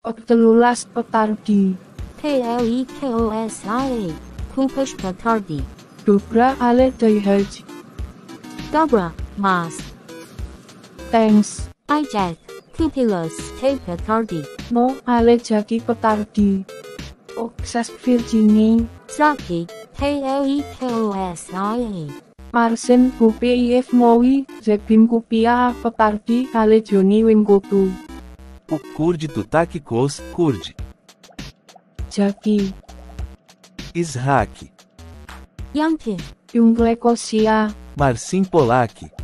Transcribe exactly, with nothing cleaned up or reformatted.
Oktelulas petardi. K L E K O S I A. Kumpush petardi. Dobra ale dayhaj. Dobra, mas. Thanks. Ijak. Kupilus te petardi. No ale jaki petardi. Oksas Virginie. Zaki. K L E K O S I A. Marsen kupi if mowi, zebim kupia petardi ale Johnny Wimgotu. O Kurd do Takikos, Kurd. Jaki. Ishak. Yangti. Yung Lekosia. Marcin Polak.